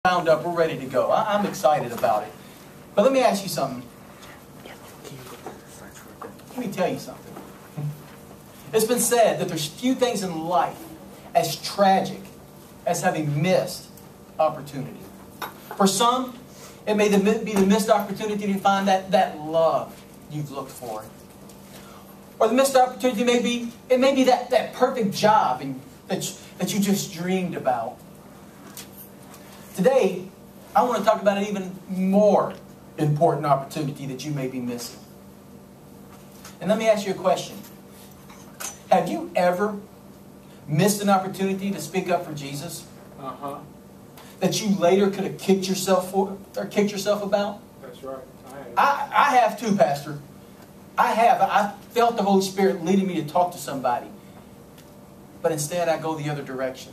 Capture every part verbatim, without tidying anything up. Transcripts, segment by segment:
Wound up, we're ready to go. I, I'm excited about it. But let me ask you something. Let me tell you something. It's been said that there's few things in life as tragic as having missed opportunity. For some, it may be the missed opportunity to find that, that love you've looked for. Or the missed opportunity may be, it may be that, that perfect job and, that, you, that you just dreamed about. Today, I want to talk about an even more important opportunity that you may be missing. And let me ask you a question. Have you ever missed an opportunity to speak up for Jesus? Uh-huh. That you later could have kicked yourself for, or kicked yourself about? That's right. I have. I, I have too, Pastor. I have. I felt the Holy Spirit leading me to talk to somebody. But instead, I go the other direction.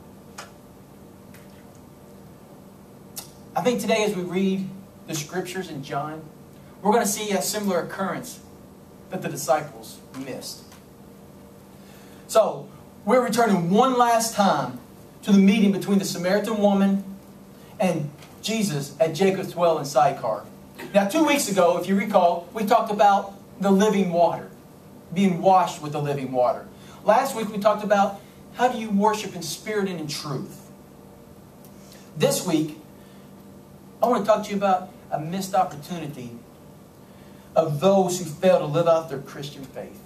I think today as we read the Scriptures in John, we're going to see a similar occurrence that the disciples missed. So, we're returning one last time to the meeting between the Samaritan woman and Jesus at Jacob's well in Sychar. Now, two weeks ago, if you recall, we talked about the living water, being washed with the living water. Last week, we talked about how do you worship in spirit and in truth. This week, I want to talk to you about a missed opportunity of those who fail to live out their Christian faith.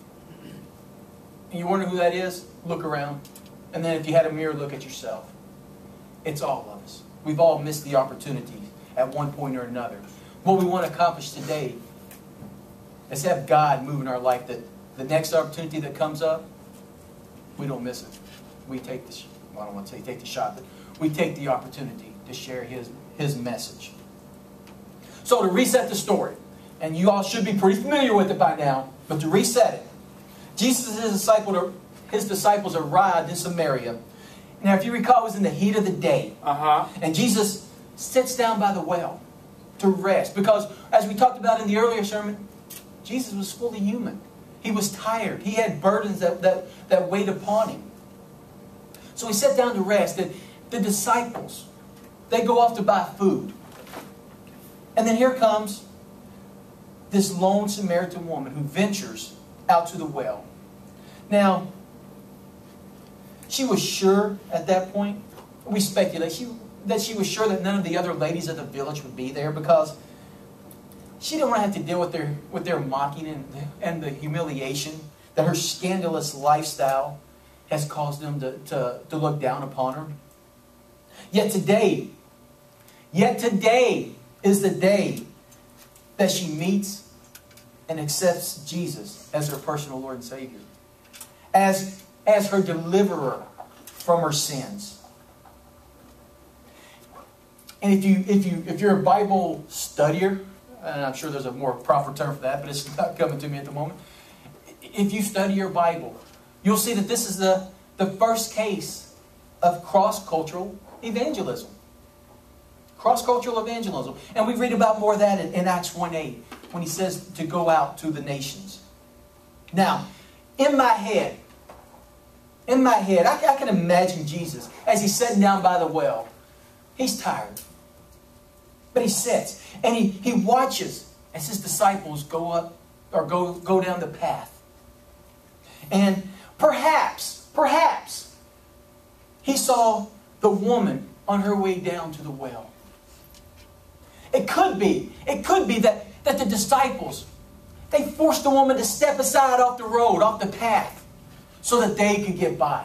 And you wonder who that is? Look around. And then if you had a mirror, look at yourself. It's all of us. We've all missed the opportunity at one point or another. What we want to accomplish today is have God move in our life, that the next opportunity that comes up, we don't miss it. We take the, well, I don't want to say take the shot, but we take the opportunity to share His, His message. So to reset the story, and you all should be pretty familiar with it by now, but to reset it, Jesus and his, disciple, his disciples arrived in Samaria. Now, if you recall, it was in the heat of the day. Uh-huh. And Jesus sits down by the well to rest. Because, as we talked about in the earlier sermon, Jesus was fully human. He was tired. He had burdens that, that, that weighed upon him. So he sat down to rest. And the disciples, they go off to buy food. And then here comes this lone Samaritan woman who ventures out to the well. Now, she was sure at that point, we speculate, she, that she was sure that none of the other ladies of the village would be there, because she didn't want to have to deal with their, with their mocking and, and the humiliation that her scandalous lifestyle has caused them to, to, to look down upon her. Yet today, yet today is the day that she meets and accepts Jesus as her personal Lord and Savior. As, as her deliverer from her sins. And if you if you if you're a Bible studier, and I'm sure there's a more proper term for that, but it's not coming to me at the moment. If you study your Bible, you'll see that this is the, the first case of cross-cultural evangelism. Cross-cultural evangelism. And we read about more of that in, in Acts one eight, when he says to go out to the nations. Now, in my head, in my head, I, I can imagine Jesus as he's sitting down by the well. He's tired. But he sits and he, he watches as his disciples go up or go, go down the path. And perhaps, perhaps, he saw the woman on her way down to the well. It could be, it could be that, that the disciples, they forced the woman to step aside off the road, off the path, so that they could get by.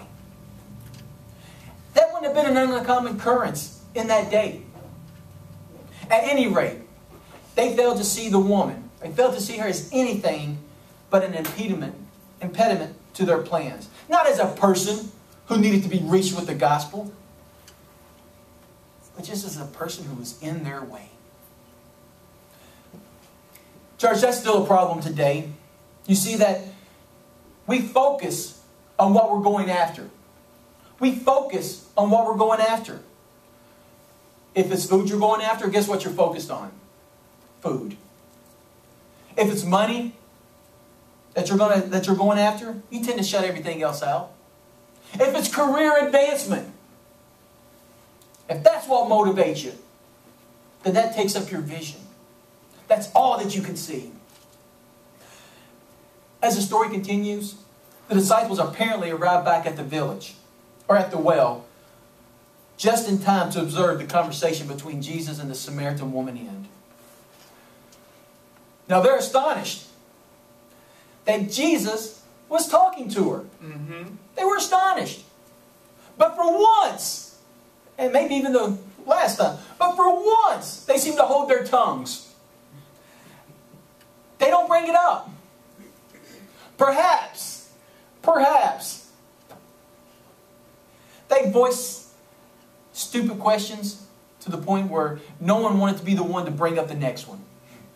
That wouldn't have been an uncommon occurrence in that day. At any rate, they failed to see the woman. They failed to see her as anything but an impediment, impediment to their plans. Not as a person who needed to be reached with the gospel, but just as a person who was in their way. Church, that's still a problem today. You see that we focus on what we're going after. We focus on what we're going after. If it's food you're going after, guess what you're focused on? Food. If it's money that you're going to, that you're going after, you tend to shut everything else out. If it's career advancement, if that's what motivates you, then that takes up your vision. That's all that you can see. As the story continues, the disciples apparently arrive back at the village, or at the well, just in time to observe the conversation between Jesus and the Samaritan woman end. Now they're astonished that Jesus was talking to her. Mm-hmm. They were astonished. But for once, and maybe even the last time, but for once, they seem to hold their tongues. They don't bring it up. Perhaps, perhaps, they voice stupid questions to the point where no one wanted to be the one to bring up the next one.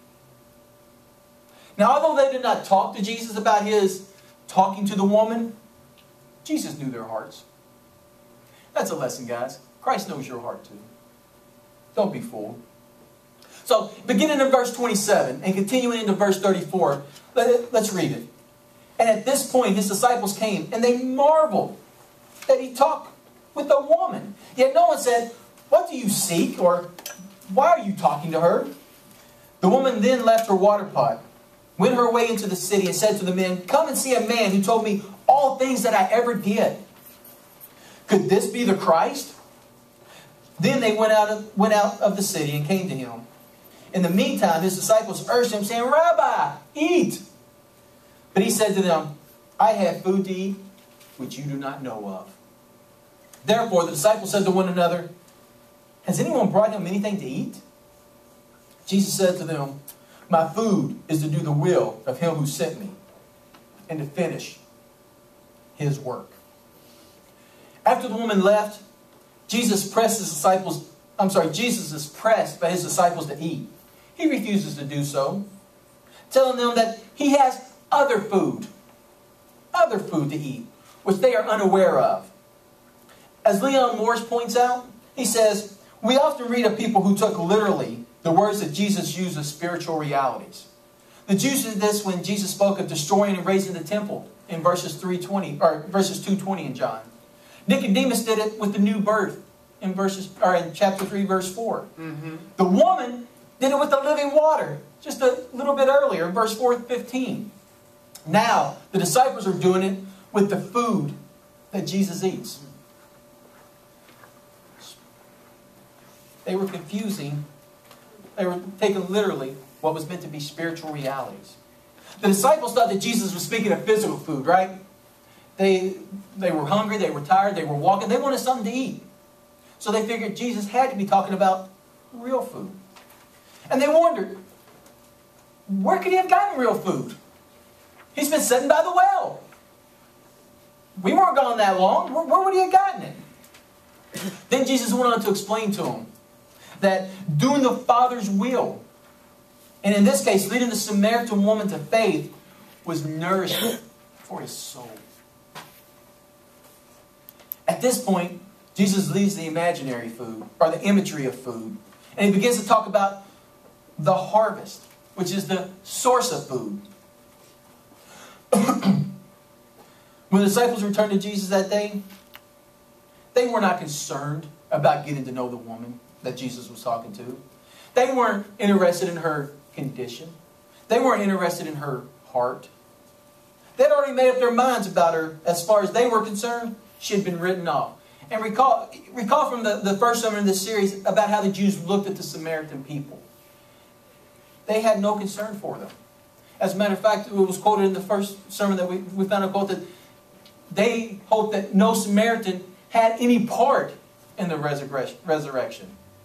Now, although they did not talk to Jesus about his talking to the woman, Jesus knew their hearts. That's a lesson, guys. Christ knows your heart too. Don't be fooled. So, beginning in verse twenty-seven and continuing into verse thirty-four, let, let's read it. And at this point, his disciples came, and they marveled that he talked with a woman. Yet no one said, "What do you seek?" or "Why are you talking to her?" The woman then left her water pot, went her way into the city, and said to the men, "Come and see a man who told me all things that I ever did. Could this be the Christ?" Then they went out of, went out of the city and came to him. In the meantime, his disciples urged him, saying, "Rabbi, eat." But he said to them, "I have food to eat which you do not know of." Therefore the disciples said to one another, "Has anyone brought him anything to eat?" Jesus said to them, "My food is to do the will of him who sent me, and to finish his work." After the woman left, Jesus pressed his disciples, I'm sorry, Jesus is pressed by his disciples to eat. He refuses to do so, telling them that he has other food, other food to eat, which they are unaware of. As Leon Morris points out, he says, we often read of people who took literally the words that Jesus used as spiritual realities. The Jews did this when Jesus spoke of destroying and raising the temple in verses three twenty or verses two twenty in John. Nicodemus did it with the new birth in verses or in chapter three, verse four. Mm-hmm. The woman did it with the living water just a little bit earlier in verse four fifteen. Now the disciples are doing it with the food that Jesus eats. They were confusing. They were taking literally what was meant to be spiritual realities. The disciples thought that Jesus was speaking of physical food, right? They, they were hungry, they were tired, they were walking, they wanted something to eat. So they figured Jesus had to be talking about real food. And they wondered, where could he have gotten real food? He's been sitting by the well. We weren't gone that long. Where, where would he have gotten it? Then Jesus went on to explain to them that doing the Father's will, and in this case, leading the Samaritan woman to faith, was nourishment for his soul. At this point, Jesus leaves the imaginary food, or the imagery of food, and he begins to talk about the harvest, which is the source of food. When the disciples returned to Jesus that day, they were not concerned about getting to know the woman that Jesus was talking to. They weren't interested in her condition. They weren't interested in her heart. They'd already made up their minds about her. As far as they were concerned, she had been written off. And recall, recall from the, the first sermon in this series about how the Jews looked at the Samaritan people. They had no concern for them. As a matter of fact, it was quoted in the first sermon that we, we found a quote that they hoped that no Samaritan had any part in the resurrection.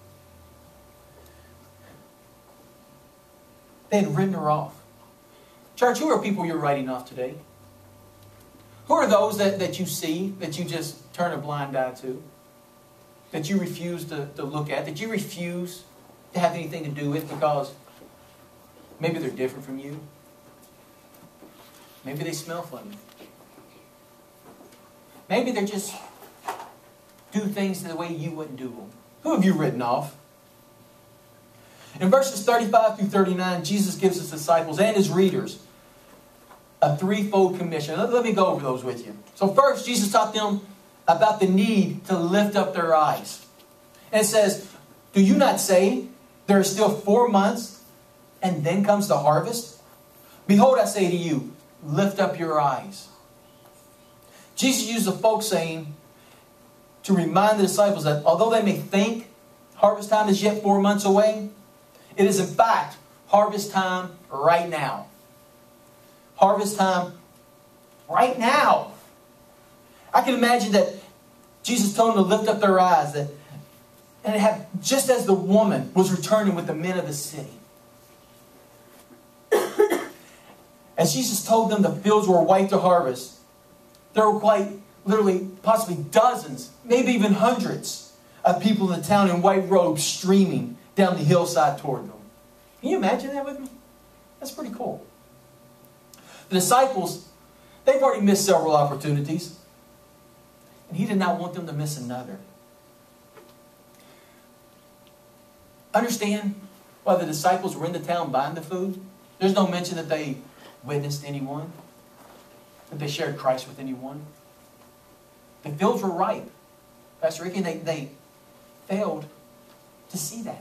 They had written her off. Church, who are people you're writing off today? Who are those that, that you see, that you just turn a blind eye to? That you refuse to, to look at? That you refuse to have anything to do with because maybe they're different from you? Maybe they smell funny. Maybe they're just do things the way you wouldn't do them. Who have you written off? In verses thirty-five through thirty-nine, Jesus gives his disciples and his readers a threefold commission. Let, let me go over those with you. So first, Jesus taught them about the need to lift up their eyes. And it says, do you not say there are still four months and then comes the harvest? Behold, I say to you, lift up your eyes. Jesus used a folk saying to remind the disciples that although they may think harvest time is yet four months away, it is in fact harvest time right now. Harvest time right now. I can imagine that Jesus told them to lift up their eyes, that, and it had, just as the woman was returning with the men of the city. As Jesus told them the fields were white to harvest, there were quite literally possibly dozens, maybe even hundreds of people in the town in white robes streaming down the hillside toward them. Can you imagine that with me? That's pretty cool. The disciples, they've already missed several opportunities. And he did not want them to miss another. Understand why the disciples were in the town buying the food? There's no mention that they witnessed anyone, that they shared Christ with anyone. The fields were ripe. Pastor Ricky, they, they failed to see that.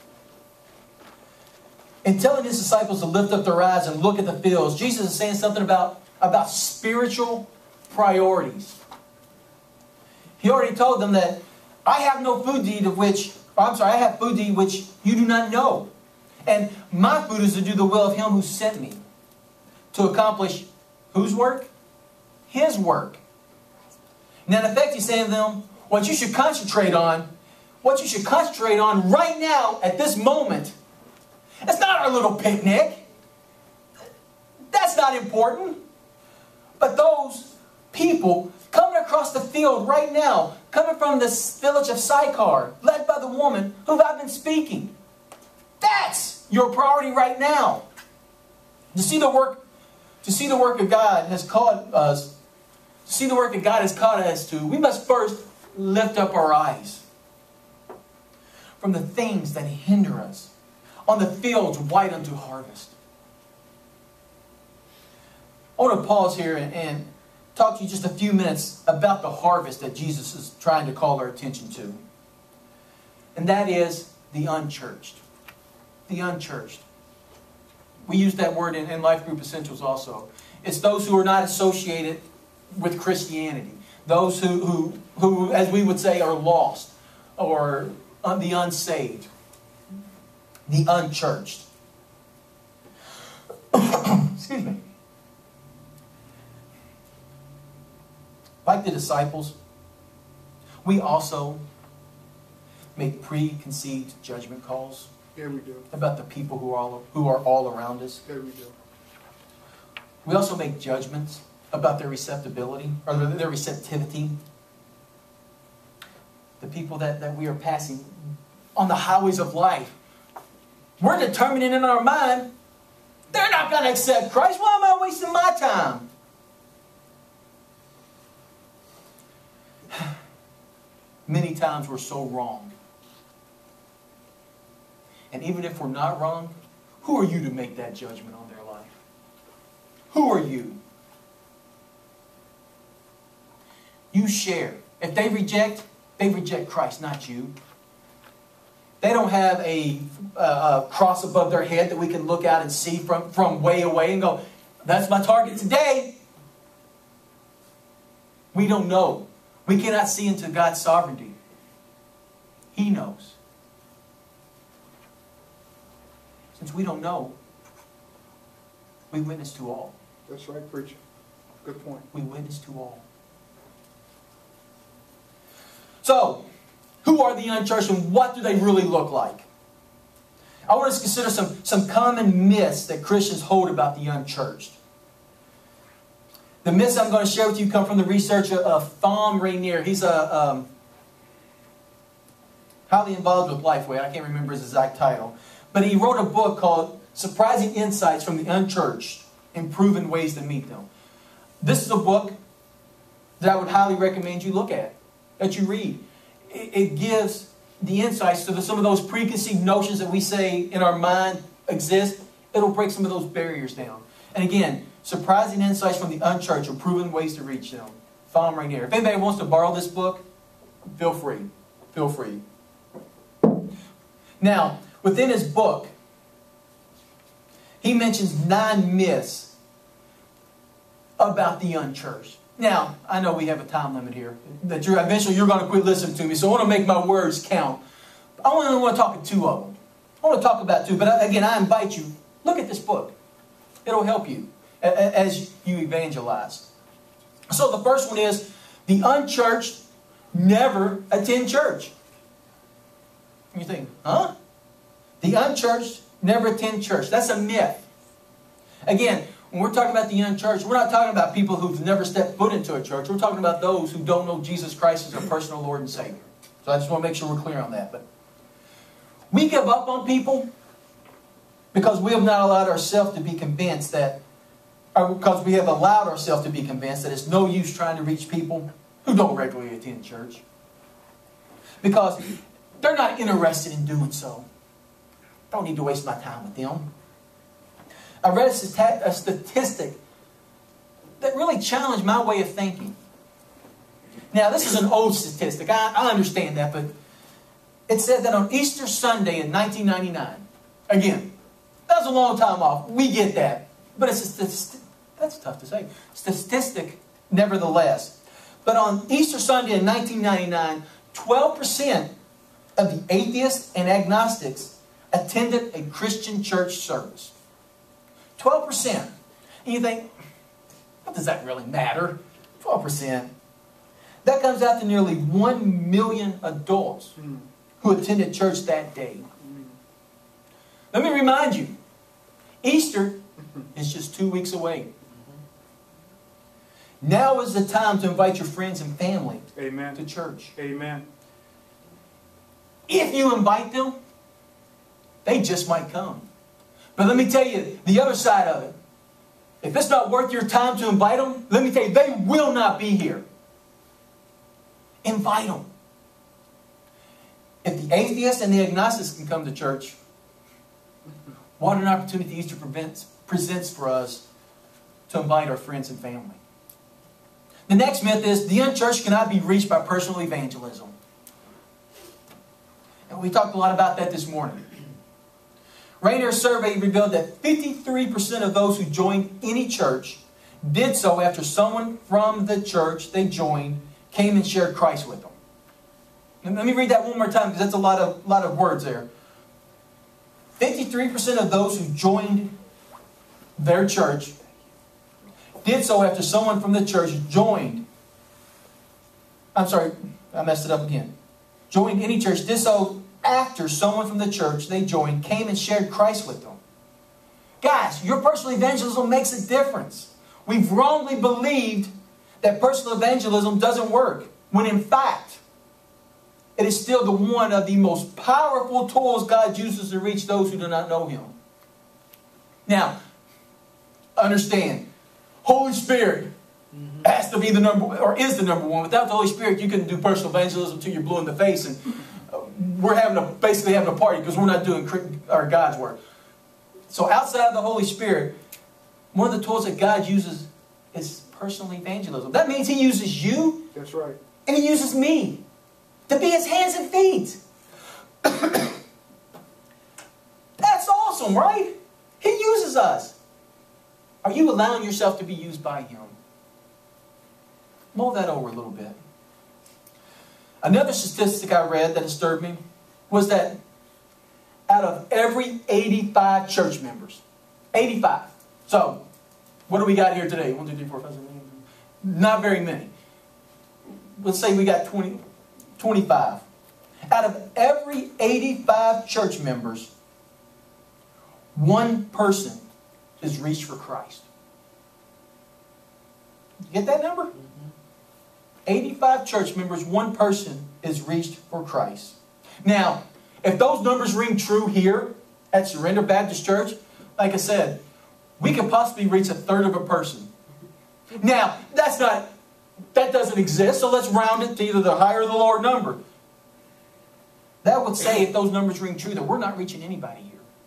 In telling his disciples to lift up their eyes and look at the fields, Jesus is saying something about, about spiritual priorities. He already told them that I have no food to eat of which, or I'm sorry, I have food to eat which you do not know. And my food is to do the will of him who sent me. To accomplish whose work? His work. Now in effect he's saying to them, what you should concentrate on, what you should concentrate on right now at this moment, it's not our little picnic. That's not important. But those people coming across the field right now, coming from this village of Sychar, led by the woman who I've been speaking. That's your priority right now. To see the work, to see the work of God has called us, to see the work that God has called us to, we must first lift up our eyes from the things that hinder us on the fields white unto harvest. I want to pause here and, and talk to you just a few minutes about the harvest that Jesus is trying to call our attention to. And that is the unchurched. The unchurched. We use that word in, in Life Group Essentials also. It's those who are not associated with Christianity. Those who, who, who as we would say, are lost. Or uh, the unsaved. The unchurched. Excuse me. Like the disciples, we also make preconceived judgment calls. Yeah, we do. About the people who are all, who are all around us. Yeah, we do. We also make judgments about their receptibility or their, their receptivity. The people that, that we are passing on the highways of life. We're determining in our mind, they're not going to accept Christ. Why am I wasting my time? Many times we're so wrong. And even if we're not wrong, who are you to make that judgment on their life? Who are you? You share. If they reject, they reject Christ, not you. They don't have a, a, a cross above their head that we can look out and see from, from way away and go, that's my target today. We don't know. We cannot see into God's sovereignty. He knows. Since we don't know, we witness to all. That's right, preacher. Good point. We witness to all. So, who are the unchurched and what do they really look like? I want us to consider some, some common myths that Christians hold about the unchurched. The myths I'm going to share with you come from the researcher of Thom Rainier. He's a um, highly involved with Lifeway. I can't remember his exact title. But he wrote a book called Surprising Insights from the Unchurched and Proven Ways to Meet Them. This is a book that I would highly recommend you look at, that you read. It, it gives the insights to the, some of those preconceived notions that we say in our mind exist. It'll break some of those barriers down. And again, Surprising Insights from the Unchurched and Proven Ways to Reach Them. Thom Rainier. If anybody wants to borrow this book, feel free. Feel free. Now, within his book, he mentions nine myths about the unchurched. Now, I know we have a time limit here. That you're eventually you're going to quit listening to me, so I want to make my words count. I only want to talk about two of them. I want to talk about two, but again, I invite you, look at this book. It'll help you as you evangelize. So the first one is, the unchurched never attend church. You think, huh? The unchurched never attend church. That's a myth. Again, when we're talking about the unchurched, we're not talking about people who've never stepped foot into a church. We're talking about those who don't know Jesus Christ as their personal Lord and Savior. So I just want to make sure we're clear on that. But we give up on people because we have not allowed ourselves to be convinced that, or because we have allowed ourselves to be convinced that it's no use trying to reach people who don't regularly attend church. Because they're not interested in doing so. I don't need to waste my time with them. I read a statistic that really challenged my way of thinking. Now, this is an old statistic. I, I understand that, but it said that on Easter Sunday in nineteen ninety-nine, again, that was a long time off. We get that. But it's a statistic. That's tough to say. Statistic, nevertheless. But on Easter Sunday in nineteen ninety-nine, twelve percent of the atheists and agnostics attended a Christian church service. twelve percent. And you think, what does that really matter? twelve percent. That comes out to nearly one million adults who attended church that day. Let me remind you, Easter is just two weeks away. Now is the time to invite your friends and family Amen. to church. Amen. If you invite them, they just might come. But let me tell you the other side of it. If it's not worth your time to invite them, let me tell you, they will not be here. Invite them. If the atheists and the agnostics can come to church, what an opportunity Easter prevents, presents for us to invite our friends and family. The next myth is, the unchurched cannot be reached by personal evangelism. And we talked a lot about that this morning. Rainier's survey revealed that fifty-three percent of those who joined any church did so after someone from the church they joined came and shared Christ with them. And let me read that one more time, because that's a lot of, lot of words there. fifty-three percent of those who joined their church did so after someone from the church joined. I'm sorry, I messed it up again. Joined any church, did so after someone from the church they joined came and shared Christ with them. Guys, your personal evangelism makes a difference. We've wrongly believed that personal evangelism doesn't work, when in fact, it is still the one of the most powerful tools God uses to reach those who do not know Him. Now, understand, Holy Spirit mm-hmm. has to be the number, or is the number one. Without the Holy Spirit, you can do personal evangelism until you're blue in the face, and we're having a, basically having a party because we're not doing our God's work. So outside of the Holy Spirit, one of the tools that God uses is personal evangelism. That means He uses you. That's right. And He uses me to be His hands and feet. That's awesome, right? He uses us. Are you allowing yourself to be used by Him? Mull that over a little bit. Another statistic I read that disturbed me was that out of every eighty-five church members, eighty-five. So, what do we got here today? One, two, three, four, five, six, seven, eight. Not very many. Let's say we got twenty, twenty-five. Out of every eighty-five church members, one person is reached for Christ. You get that number? Mm-hmm. eighty-five church members, one person is reached for Christ. Now, if those numbers ring true here at Surrender Baptist Church, like I said, we could possibly reach a third of a person. Now, that's not, that doesn't exist, so let's round it to either the higher or the lower number. That would say, if those numbers ring true, that we're not reaching anybody here.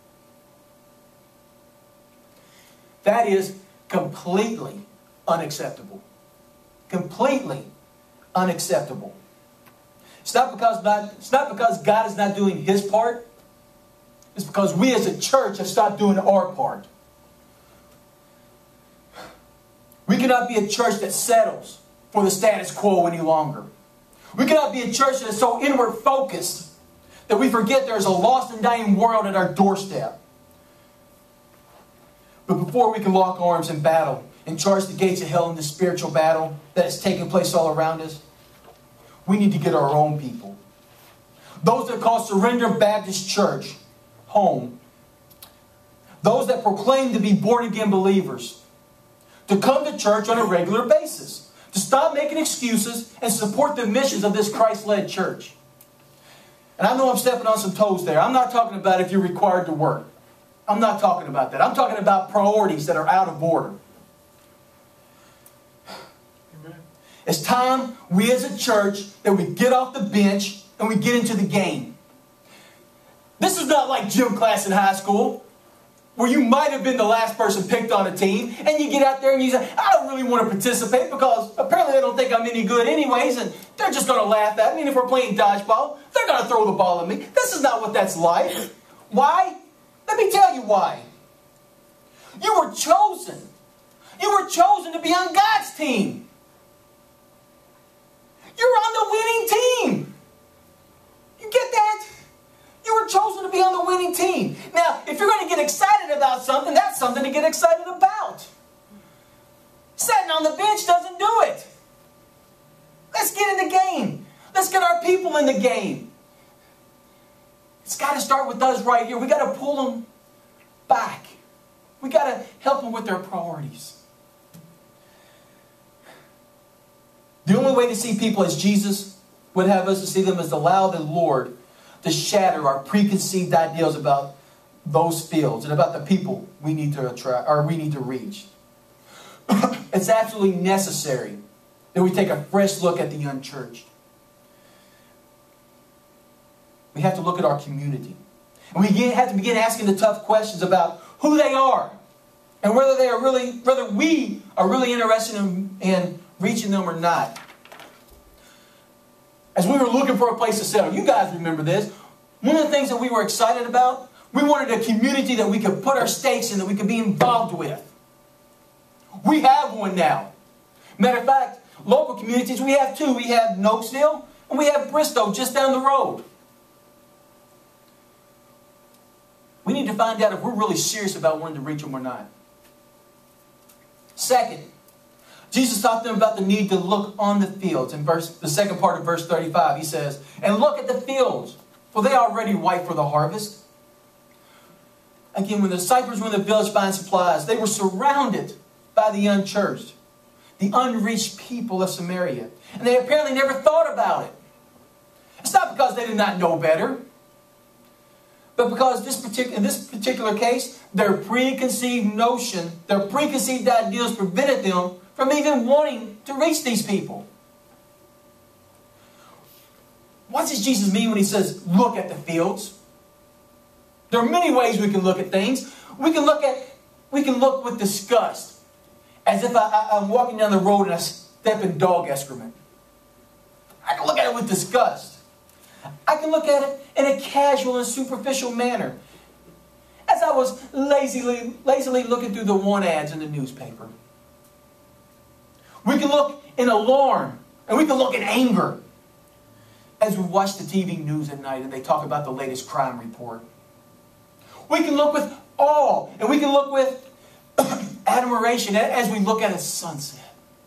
That is completely unacceptable. Completely unacceptable. It's not because not, it's not because God is not doing His part. is because we as a church have stopped doing our part. We cannot be a church that settles for the status quo any longer. We cannot be a church that is so inward focused that we forget there is a lost and dying world at our doorstep. But before we can lock arms in battle and charge the gates of hell in this spiritual battle that is taking place all around us, we need to get our own people. Those that call Surrender Baptist Church home. Those that proclaim to be born-again believers. To come to church on a regular basis. To stop making excuses and support the missions of this Christ-led church. And I know I'm stepping on some toes there. I'm not talking about if you're required to work. I'm not talking about that. I'm talking about priorities that are out of order. Amen. It's time we as a church that we get off the bench and we get into the game. This is not like gym class in high school where you might have been the last person picked on a team and you get out there and you say, I don't really want to participate because apparently they don't think I'm any good anyways and they're just going to laugh at me. And if we're playing dodgeball, they're going to throw the ball at me. This is not what that's like. Why? Let me tell you why. You were chosen. You were chosen to be on God's team. You're on the winning team. You get that? You were chosen to be on the winning team. Now, if you're going to get excited about something, that's something to get excited about. Sitting on the bench doesn't do it. Let's get in the game. Let's get our people in the game. It's got to start with us right here. We've got to pull them back. We've got to help them with their priorities. The only way to see people as Jesus would have us to see them is to allow the Lord to shatter our preconceived ideals about those fields and about the people we need to attract or we need to reach. It's absolutely necessary that we take a fresh look at the unchurched. We have to look at our community. And we have to begin asking the tough questions about who they are and whether they are really, whether we are really interested in, in reaching them or not. As we were looking for a place to settle, you guys remember this. One of the things that we were excited about, we wanted a community that we could put our stakes in, that we could be involved with. We have one now. Matter of fact, local communities, we have two. We have Nokesville and we have Bristow just down the road. We need to find out if we're really serious about wanting to reach them or not. Second, Jesus taught them about the need to look on the fields. In verse, the second part of verse thirty-five, he says, and look at the fields, for they are already white for the harvest. Again, when the disciples were in the village buying supplies, they were surrounded by the unchurched, the unreached people of Samaria. And they apparently never thought about it. It's not because they did not know better, but because this particular, in this particular case, their preconceived notion, their preconceived ideals prevented them from even wanting to reach these people. What does Jesus mean when he says, look at the fields? There are many ways we can look at things. We can look at, we can look with disgust, as if I, I, I'm walking down the road and I step in dog excrement. I can look at it with disgust. I can look at it in a casual and superficial manner. As I was lazily, lazily looking through the want ads in the newspaper. We can look in alarm and we can look in anger as we watch the T V news at night and they talk about the latest crime report. We can look with awe and we can look with admiration as we look at a sunset.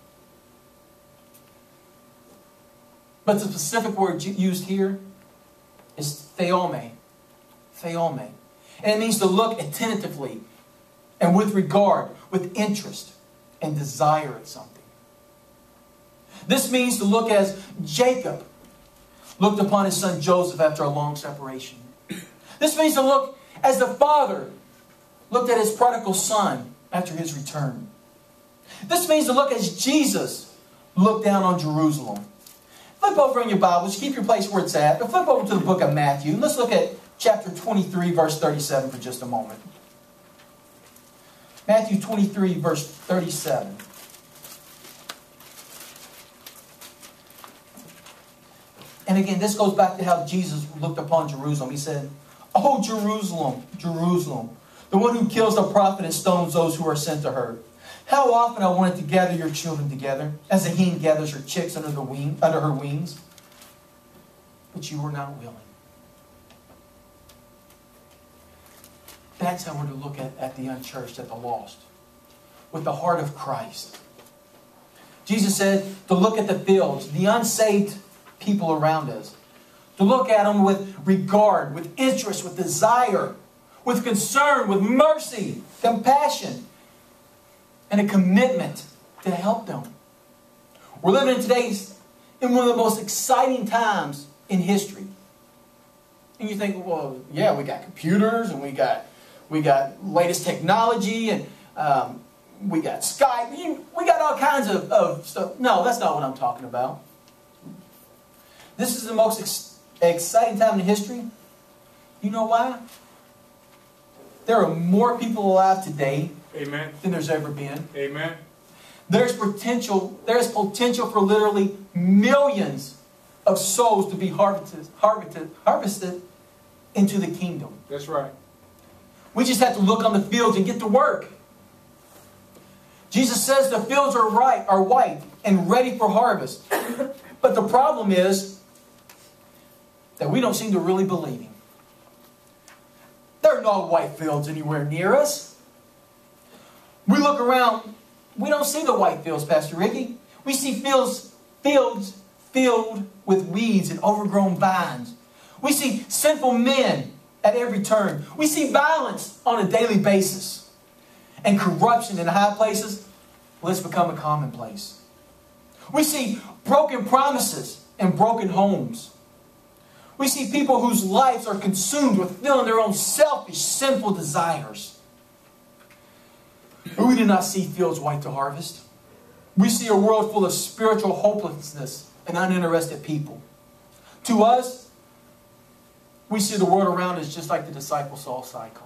But the specific word used here is theome. Theome. And it means to look attentively and with regard, with interest and desire at something. This means to look as Jacob looked upon his son Joseph after a long separation. This means to look as the father looked at his prodigal son after his return. This means to look as Jesus looked down on Jerusalem. Flip over in your Bibles. Keep your place where it's at. But flip over to the book of Matthew. Let's look at chapter twenty-three, verse thirty-seven for just a moment. Matthew twenty-three, verse thirty-seven. And again, this goes back to how Jesus looked upon Jerusalem. He said, Oh, Jerusalem, Jerusalem, the one who kills the prophet and stones those who are sent to her. How often I wanted to gather your children together, as a hen gathers her chicks under, the wing, under her wings, but you were not willing. That's how we're to look at, at the unchurched, at the lost, with the heart of Christ. Jesus said to look at the fields, the unsaved people around us, to look at them with regard, with interest, with desire, with concern, with mercy, compassion, and a commitment to help them. We're living in today's, in one of the most exciting times in history. And you think, well, yeah, we got computers, and we got we got latest technology, and um, we got Skype. We got all kinds of, of stuff. No, that's not what I'm talking about. This is the most ex exciting time in history. You know why? There are more people alive today Amen. than there's ever been. Amen. There's potential, there's potential for literally millions of souls to be harvested, harvested, harvested into the kingdom. That's right. We just have to look on the fields and get to work. Jesus says the fields are right, are white and ready for harvest. But the problem is that we don't seem to really believe Him. There are no white fields anywhere near us. We look around, we don't see the white fields, Pastor Ricky. We see fields, fields filled with weeds and overgrown vines. We see sinful men at every turn. We see violence on a daily basis. And corruption in high places, well, it's become a commonplace. We see broken promises and broken homes. We see people whose lives are consumed with filling their own selfish, sinful desires. But we do not see fields white to harvest. We see a world full of spiritual hopelessness and uninterested people. To us, we see the world around us just like the disciples saw Sychar.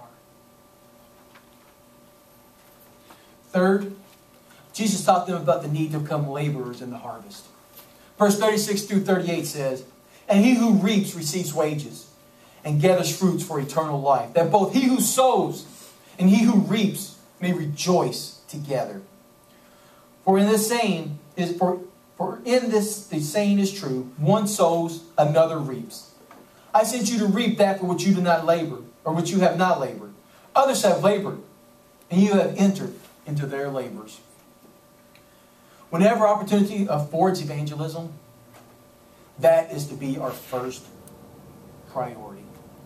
Third, Jesus taught them about the need to become laborers in the harvest. Verse thirty-six through thirty-eight says, "And he who reaps receives wages, and gathers fruits for eternal life, that both he who sows and he who reaps may rejoice together. For in this saying is for, for in this the saying is true, one sows, another reaps. I sent you to reap that for which you do not labor, or which you have not labored. Others have labored, and you have entered into their labors." Whenever opportunity affords evangelism, that is to be our first priority.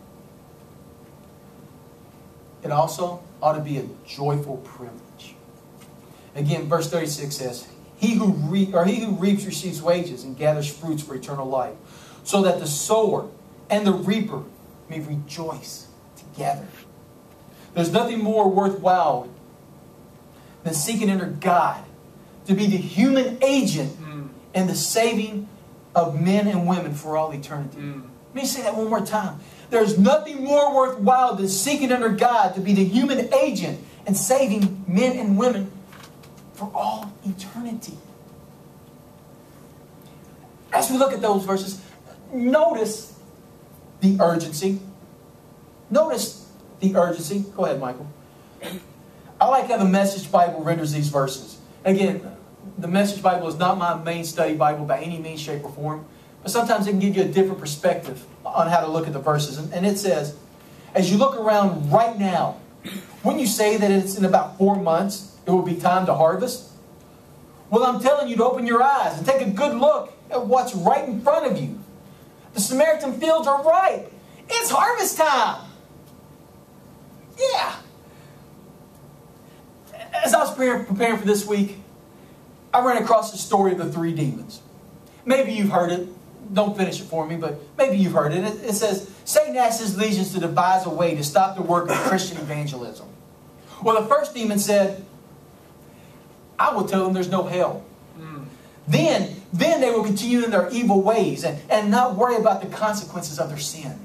It also ought to be a joyful privilege. Again, verse thirty-six says, He who, re or he who reaps receives wages and gathers fruits for eternal life, so that the sower and the reaper may rejoice together. There's nothing more worthwhile than seeking under God to be the human agent mm. in the saving of men and women for all eternity. Mm. Let me say that one more time. There's nothing more worthwhile than seeking under God to be the human agent in saving men and women for all eternity. As we look at those verses, notice the urgency. Notice the urgency. Go ahead, Michael. I like how the Message Bible renders these verses. Again, the Message Bible is not my main study Bible by any means, shape, or form. But sometimes it can give you a different perspective on how to look at the verses. And it says, as you look around right now, wouldn't you say that it's in about four months it will be time to harvest? Well, I'm telling you to open your eyes and take a good look at what's right in front of you. The Samaritan fields are ripe. It's harvest time. Yeah. As I was preparing for this week, I ran across the story of the three demons. Maybe you've heard it. Don't finish it for me, but maybe you've heard it. It, it says, Satan asks his legions to devise a way to stop the work of Christian evangelism. Well, the first demon said, I will tell them there's no hell. Mm. Then, then they will continue in their evil ways and, and not worry about the consequences of their sin.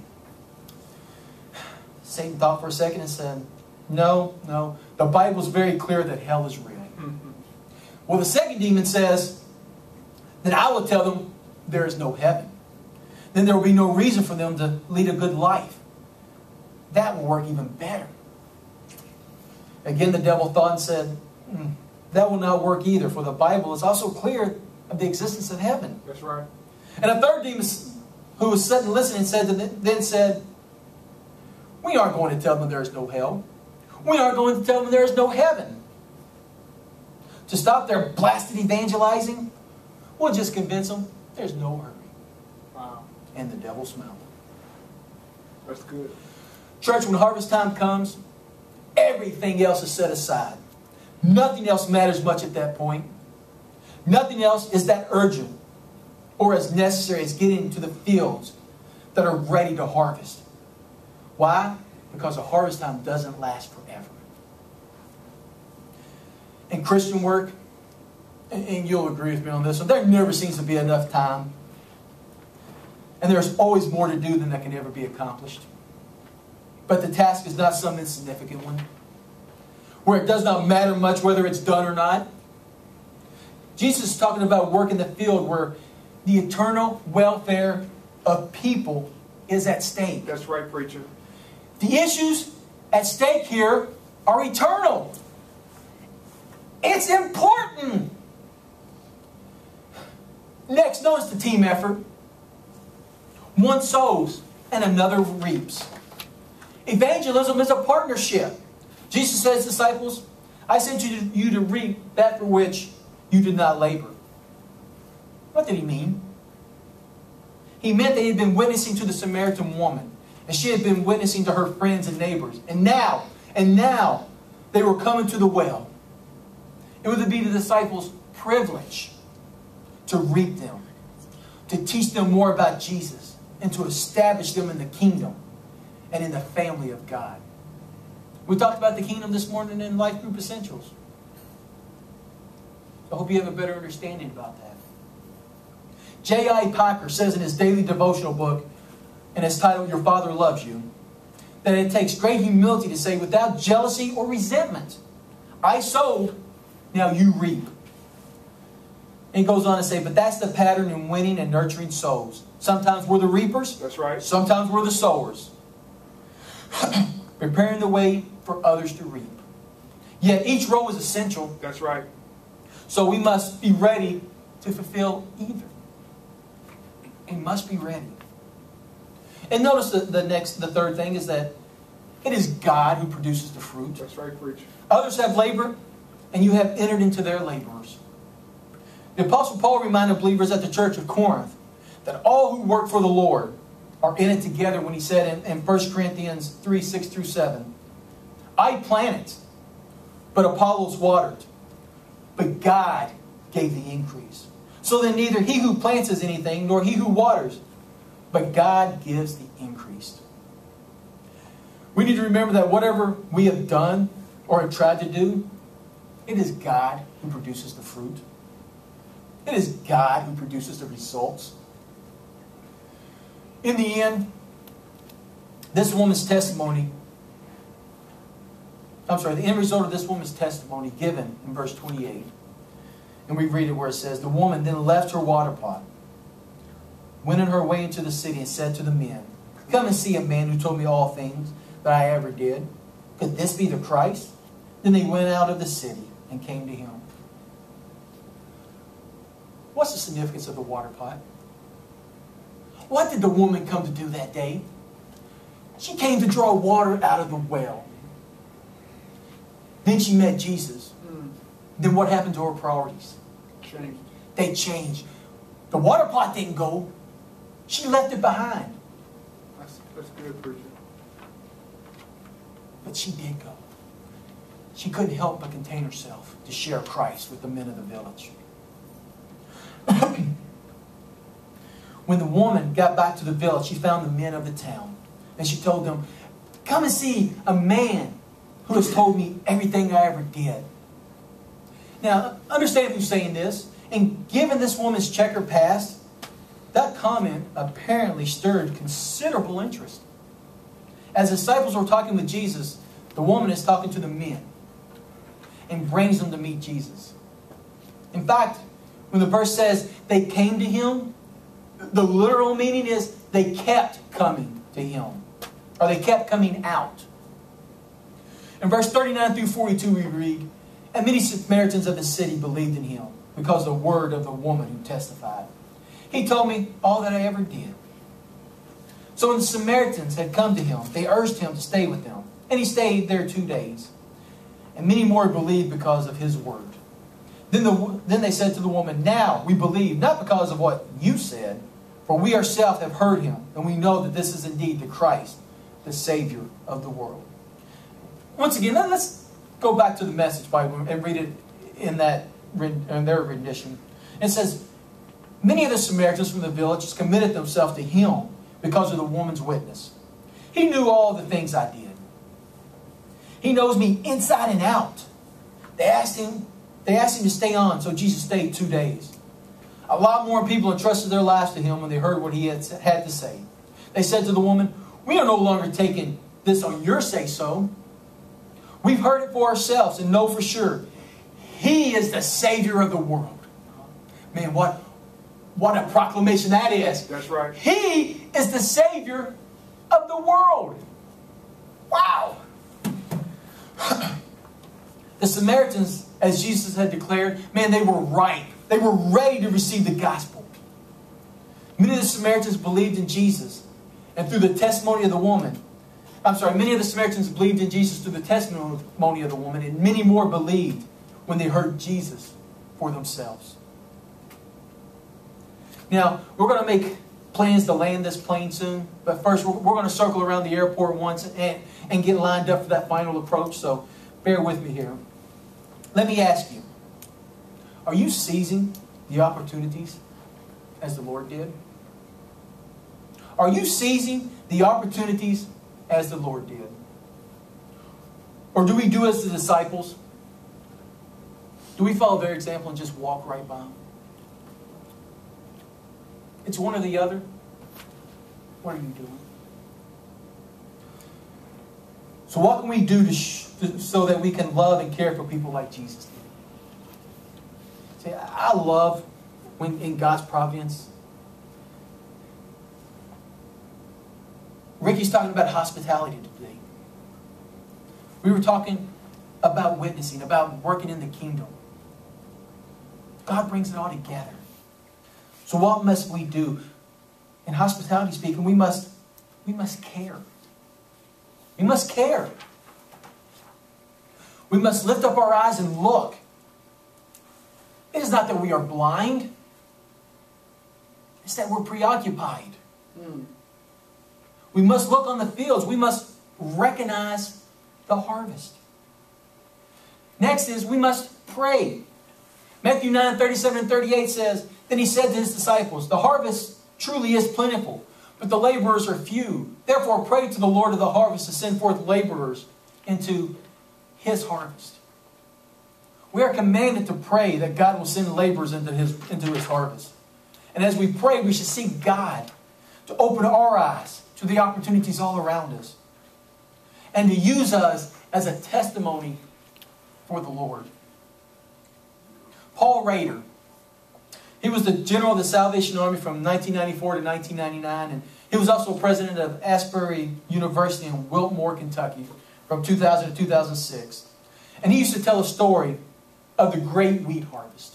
Satan thought for a second and said, no, no. The Bible's very clear that hell is real. Mm-hmm. Well, the second demon says that I will tell them there is no heaven. Then there will be no reason for them to lead a good life. that will work even better. Again, the devil thought and said, mm, that will not work either, for the Bible is also clear of the existence of heaven. That's right. And a third demon who was sitting listening said to them, then said, we aren't going to tell them there is no hell. We aren't going to tell them there is no heaven. To stop their blasted evangelizing, we'll just convince them there's no hurry. Wow. And the devil smiled. That's good. Church, when harvest time comes, everything else is set aside. Nothing else matters much at that point. Nothing else is that urgent or as necessary as getting to the fields that are ready to harvest. Why? Because the harvest time doesn't last forever. In Christian work, and you'll agree with me on this one, there never seems to be enough time. And there's always more to do than that can ever be accomplished. But the task is not some insignificant one, where it does not matter much whether it's done or not. Jesus is talking about work in the field where the eternal welfare of people is at stake. That's right, preacher. The issues at stake here are eternal. It's important. Next, notice the team effort. One sows and another reaps. Evangelism is a partnership. Jesus says to his disciples, I sent you to, you to reap that for which you did not labor. What did he mean? He meant that he had been witnessing to the Samaritan woman, and she had been witnessing to her friends and neighbors. And now, and now, they were coming to the well. It would be the disciples' privilege to reap them, to teach them more about Jesus, and to establish them in the kingdom and in the family of God. We talked about the kingdom this morning in Life Group Essentials. I hope you have a better understanding about that. J I Packer says in his daily devotional book, and it's titled, Your Father Loves You, that it takes great humility to say, without jealousy or resentment, I sowed, now you reap. And he goes on to say, but that's the pattern in winning and nurturing souls. Sometimes we're the reapers. That's right. Sometimes we're the sowers. Preparing the way for others to reap. Yet each role is essential. That's right. So we must be ready to fulfill either. We must be ready. And notice the, the next, the third thing is that it is God who produces the fruit. That's right, preacher. Others have labored, and you have entered into their laborers. The Apostle Paul reminded believers at the church of Corinth that all who work for the Lord are in it together when he said in, in First Corinthians three, six through seven, I planted, but Apollos watered, but God gave the increase. So then neither he who plants is anything, nor he who waters, but God gives the increase. We need to remember that whatever we have done or have tried to do, it is God who produces the fruit. It is God who produces the results. In the end, this woman's testimony, I'm sorry, the end result of this woman's testimony given in verse twenty-eight. And we read it where it says, the woman then left her water pot, went on her way into the city and said to the men, come and see a man who told me all things that I ever did. Could this be the Christ? Then they went out of the city and came to him. What's the significance of the water pot? What did the woman come to do that day? She came to draw water out of the well. Then she met Jesus. Mm. Then what happened to her priorities? Changed. They changed. The water pot didn't go. She left it behind. That's, that's good, preacher. But she did go. She couldn't help but contain herself to share Christ with the men of the village. When the woman got back to the village, she found the men of the town. And she told them, come and see a man who has told me everything I ever did. Now, understand who's saying this. And given this woman's checkered past, that comment apparently stirred considerable interest. As the disciples were talking with Jesus, the woman is talking to the men and brings them to meet Jesus. In fact, when the verse says they came to him, the literal meaning is they kept coming to him. or they kept coming out. In verse thirty-nine through forty-two we read, "And many Samaritans of the city believed in him, because of the word of the woman who testified. He told me all that I ever did." So when the Samaritans had come to him, they urged him to stay with them. And he stayed there two days. And many more believed because of his word. Then, the, then they said to the woman, "Now we believe, not because of what you said, for we ourselves have heard him, and we know that this is indeed the Christ, the Savior of the world." Once again, let's go back to the Message Bible and read it in, that, in their rendition. It says, "Many of the Samaritans from the villages committed themselves to him because of the woman's witness. He knew all the things I did. He knows me inside and out." They asked him, they asked him to stay on, so Jesus stayed two days. A lot more people entrusted their lives to him when they heard what he had, had to say. They said to the woman, "We are no longer taking this on your say-so. We've heard it for ourselves and know for sure. He is the Savior of the world." Man, what, what a proclamation that is. That's right. He is the Savior of the world. Wow. The Samaritans, as Jesus had declared, man, they were ripe. They were ready to receive the gospel. Many of the Samaritans believed in Jesus, and through the testimony of the woman, I'm sorry, many of the Samaritans believed in Jesus through the testimony of the woman, and many more believed when they heard Jesus for themselves. Now, we're going to make plans to land this plane soon, but first we're, we're going to circle around the airport once and, and get lined up for that final approach, so bear with me here. Let me ask you, are you seizing the opportunities as the Lord did? Are you seizing the opportunities as the Lord did? Or do we do as the disciples? Do we follow their example and just walk right by them? It's one or the other. What are you doing? So what can we do to sh to, so that we can love and care for people like Jesus did? See, I love when in God's providence, Ricky's talking about hospitality today. We were talking about witnessing, about working in the kingdom. God brings it all together. So what must we do? In hospitality speaking, we must, we must care. We must care. We must lift up our eyes and look. It is not that we are blind. It's that we're preoccupied. Mm. We must look on the fields. We must recognize the harvest. Next is we must pray. Matthew nine, thirty-seven and thirty-eight says, "Then he said to his disciples, the harvest truly is plentiful, but the laborers are few. Therefore pray to the Lord of the harvest to send forth laborers into his harvest." We are commanded to pray that God will send laborers into his, into his harvest. And as we pray, we should seek God to open our eyes to the opportunities all around us and to use us as a testimony for the Lord. Paul Rader, he was the general of the Salvation Army from nineteen ninety-four to nineteen ninety-nine, and he was also president of Asbury University in Wilmore, Kentucky from two thousand to two thousand six. And he used to tell a story of the great wheat harvest.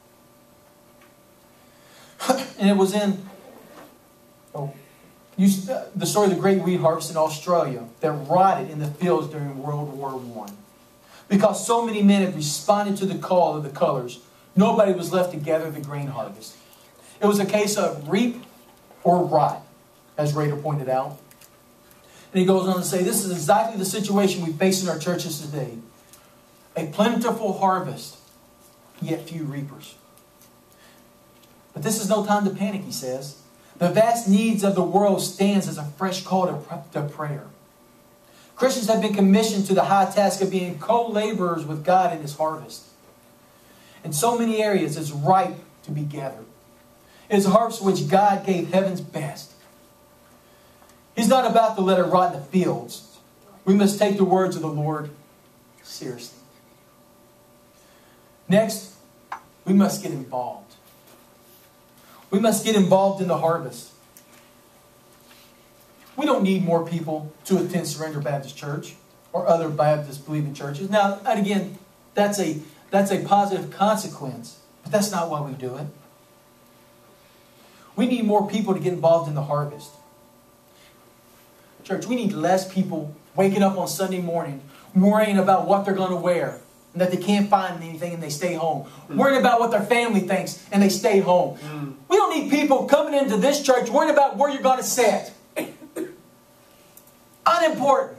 And it was in oh, used, uh, the story of the great wheat harvest in Australia that rotted in the fields during World War One. Because so many men had responded to the call of the colors, nobody was left to gather the grain harvest. It was a case of reap or rot, as Rader pointed out. And he goes on to say, this is exactly the situation we face in our churches today. A plentiful harvest, yet few reapers. But this is no time to panic, he says. The vast needs of the world stands as a fresh call to, to prayer. Christians have been commissioned to the high task of being co-laborers with God in his harvest. In so many areas, it's ripe to be gathered. It is a harvest which God gave heaven's best. He's not about to let it rot in the fields. We must take the words of the Lord seriously. Next, we must get involved. We must get involved in the harvest. We don't need more people to attend Surrender Baptist Church or other Baptist believing churches. Now, and again, that's a, that's a positive consequence, but that's not why we do it. We need more people to get involved in the harvest. Church, we need less people waking up on Sunday morning worrying about what they're going to wear and that they can't find anything and they stay home. Mm. Worrying about what their family thinks and they stay home. Mm. We don't need people coming into this church worrying about where you're going to sit. Unimportant.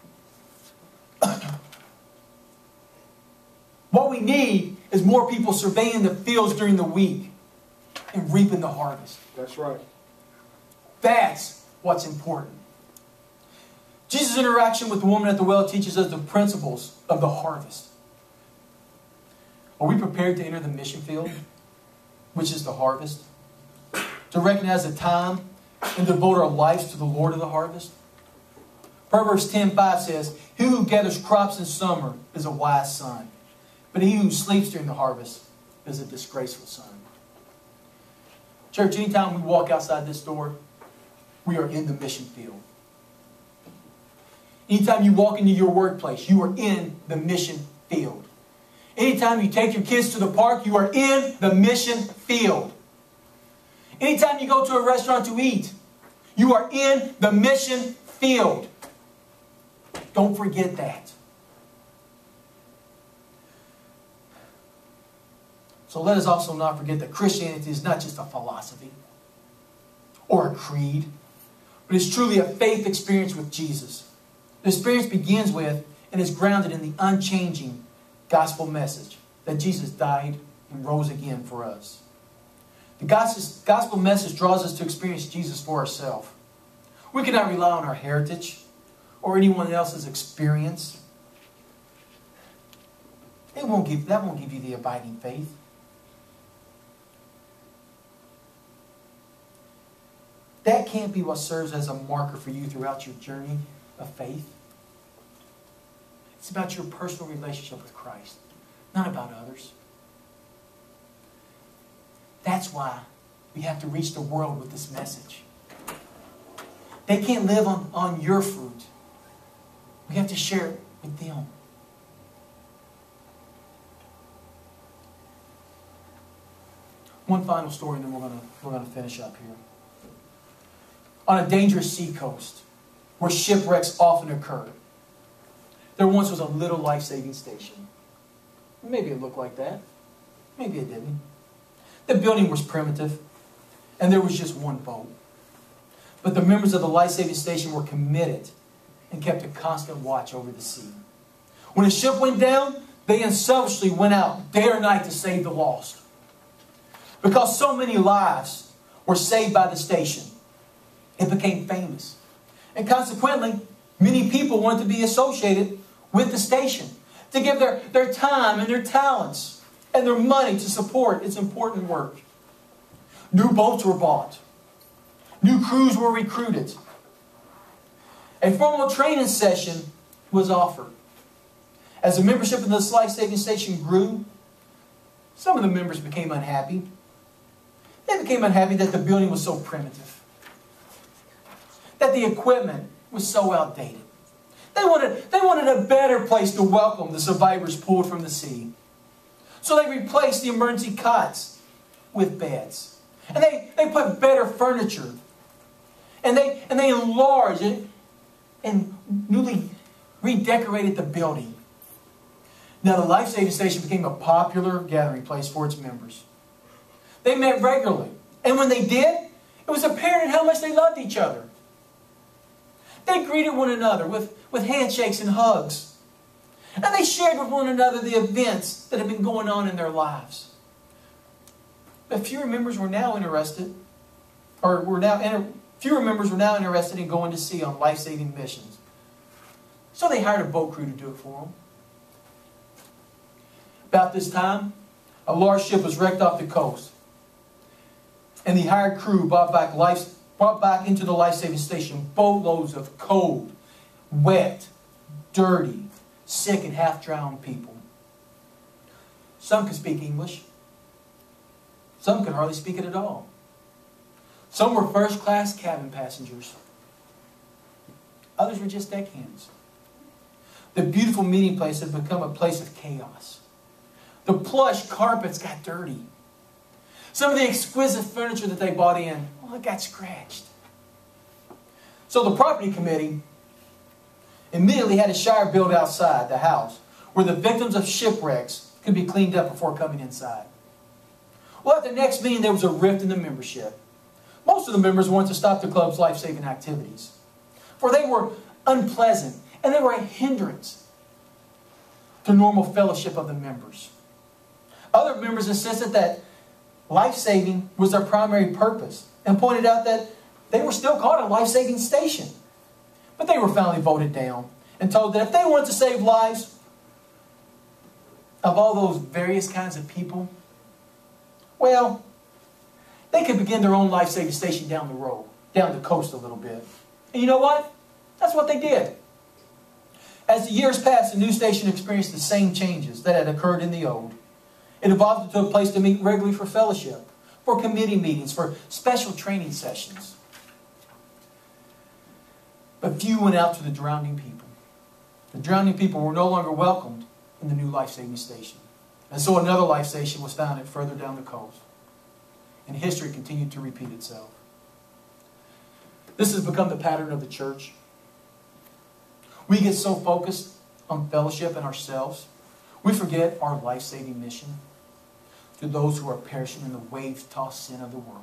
What we need is more people surveying the fields during the week and reaping the harvest. That's right. That's what's important. Jesus' interaction with the woman at the well teaches us the principles of the harvest. Are we prepared to enter the mission field, which is the harvest? To recognize the time and devote our lives to the Lord of the harvest? Proverbs ten five says, "He who gathers crops in summer is a wise son, but he who sleeps during the harvest is a disgraceful son." Church, anytime we walk outside this door, we are in the mission field. Anytime you walk into your workplace, you are in the mission field. Anytime you take your kids to the park, you are in the mission field. Anytime you go to a restaurant to eat, you are in the mission field. Don't forget that. So let us also not forget that Christianity is not just a philosophy or a creed, but it's truly a faith experience with Jesus. The experience begins with and is grounded in the unchanging gospel message that Jesus died and rose again for us. The gospel message draws us to experience Jesus for ourselves. We cannot rely on our heritage or anyone else's experience. It won't give, that won't give you the abiding faith. That can't be what serves as a marker for you throughout your journey of faith. It's about your personal relationship with Christ, not about others. That's why we have to reach the world with this message. They can't live on, on your fruit. We have to share it with them. One final story, and then we're going to, we're going to finish up here. On a dangerous seacoast, where shipwrecks often occur, there once was a little life-saving station. Maybe it looked like that. Maybe it didn't. The building was primitive, and there was just one boat. But the members of the life-saving station were committed and kept a constant watch over the sea. When a ship went down, they unselfishly went out day or night to save the lost. Because so many lives were saved by the station, it became famous. And consequently, many people wanted to be associated with the station, to give their, their time and their talents and their money to support its important work. New boats were bought. New crews were recruited. A formal training session was offered. As the membership of this life-saving station grew, some of the members became unhappy. They became unhappy that the building was so primitive, that the equipment was so outdated. They wanted, they wanted a better place to welcome the survivors pulled from the sea. So they replaced the emergency cots with beds. And they, they put better furniture. And they, and they enlarged it and newly redecorated the building. Now the life-saving station became a popular gathering place for its members. They met regularly. And when they did, it was apparent how much they loved each other. They greeted one another with, with handshakes and hugs. And they shared with one another the events that had been going on in their lives. But fewer members were now interested, or were now fewer members were now interested in going to sea on life-saving missions. So they hired a boat crew to do it for them. About this time, a large ship was wrecked off the coast. And the hired crew brought back life, brought back into the life-saving station boatloads of cold, wet, dirty, sick, and half-drowned people. Some could speak English. Some could hardly speak it at all. Some were first-class cabin passengers. Others were just deckhands. The beautiful meeting place had become a place of chaos. The plush carpets got dirty. Some of the exquisite furniture that they bought in, well, it got scratched. So the property committee immediately had a shower built outside the house where the victims of shipwrecks could be cleaned up before coming inside. Well, at the next meeting, there was a rift in the membership. Most of the members wanted to stop the club's life-saving activities, for they were unpleasant and they were a hindrance to normal fellowship of the members. Other members insisted that life-saving was their primary purpose and pointed out that they were still called a life-saving station. But they were finally voted down and told that if they wanted to save lives of all those various kinds of people, well, they could begin their own life-saving station down the road, down the coast a little bit. And you know what? That's what they did. As the years passed, the new station experienced the same changes that had occurred in the old. It evolved into a place to meet regularly for fellowship, for committee meetings, for special training sessions. But few went out to the drowning people. The drowning people were no longer welcomed in the new life-saving station. And so another life station was founded further down the coast. And history continued to repeat itself. This has become the pattern of the church. We get so focused on fellowship and ourselves, we forget our life-saving mission to those who are perishing in the wave-tossed sin of the world.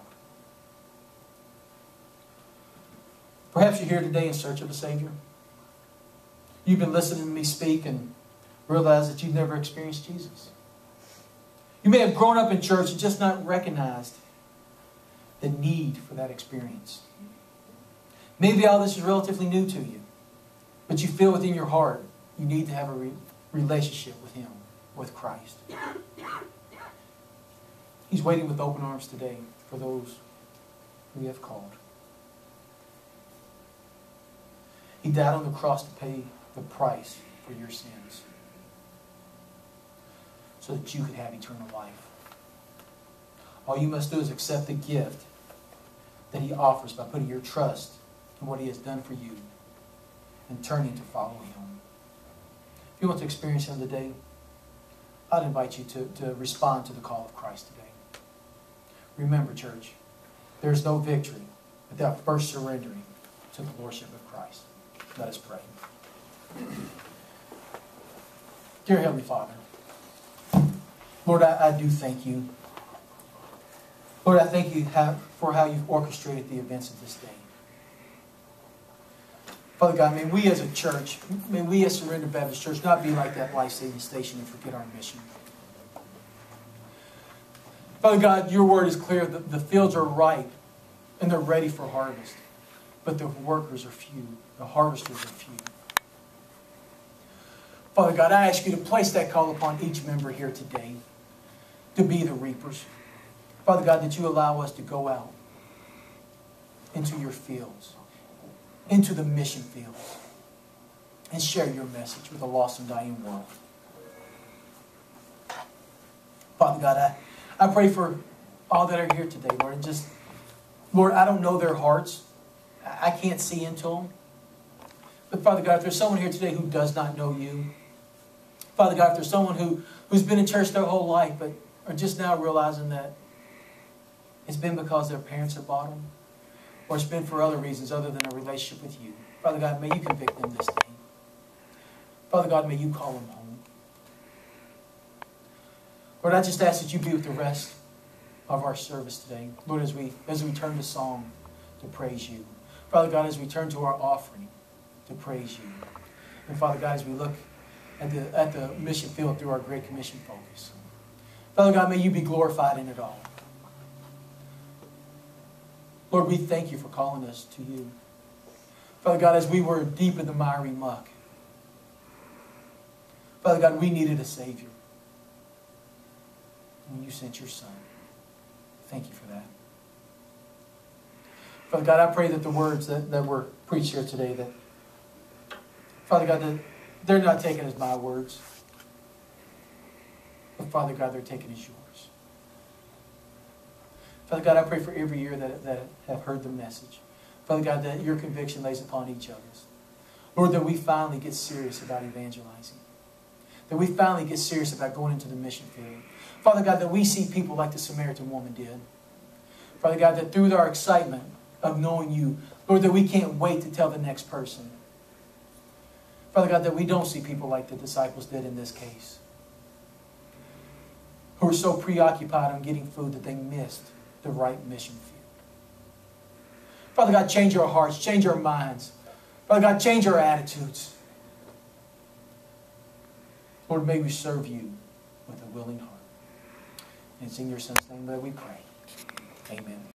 Perhaps you're here today in search of a Savior. You've been listening to me speak and realize that you've never experienced Jesus. You may have grown up in church and just not recognized the need for that experience. Maybe all this is relatively new to you, but you feel within your heart you need to have a re- relationship with Him, with Christ. He's waiting with open arms today for those who He have called. He died on the cross to pay the price for your sins, so that you could have eternal life. All you must do is accept the gift that He offers by putting your trust in what He has done for you and turning to follow Him. If you want to experience Him today, I'd invite you to, to respond to the call of Christ today. Remember, church, there's no victory without first surrendering to the Lordship of Christ. Let us pray. Dear Heavenly Father, Lord, I, I do thank you. Lord, I thank you how, for how you've orchestrated the events of this day. Father God, may we as a church, may we as Surrender Baptist Church not be like that life-saving station and forget our mission. Father God, your word is clear. The, the fields are ripe and they're ready for harvest. But the workers are few. The harvesters are few. Father God, I ask you to place that call upon each member here today to be the reapers. Father God, that you allow us to go out into your fields, into the mission fields, and share your message with a lost and dying world. Father God, I, I pray for all that are here today, Lord. And just, Lord, I don't know their hearts. I can't see into them. But Father God, if there's someone here today who does not know you, Father God, if there's someone who, who's been in church their whole life but are just now realizing that it's been because their parents have bought them, or it's been for other reasons other than a relationship with you, Father God, may you convict them this day. Father God, may you call them home. Lord, I just ask that you be with the rest of our service today. Lord, as we, as we turn to song to praise you. Father God, as we turn to our offering to praise you. And Father God, as we look at the, at the mission field through our Great Commission focus. Father God, may you be glorified in it all. Lord, we thank you for calling us to you. Father God, as we were deep in the miry muck, Father God, we needed a Savior. And you sent your Son. Thank you for that. Father God, I pray that the words that, that were preached here today, that, Father God, that they're not taken as my words, but Father God, they're taken as yours. Father God, I pray for every ear that, that have heard the message. Father God, that your conviction lays upon each of us. Lord, that we finally get serious about evangelizing. That we finally get serious about going into the mission field. Father God, that we see people like the Samaritan woman did. Father God, that through our excitement of knowing you, Lord, that we can't wait to tell the next person. Father God, that we don't see people like the disciples did in this case, who were so preoccupied on getting food that they missed the right mission field. Father God, change our hearts, change our minds. Father God, change our attitudes. Lord, may we serve you with a willing heart. And it's in your Son's name that we pray. Amen.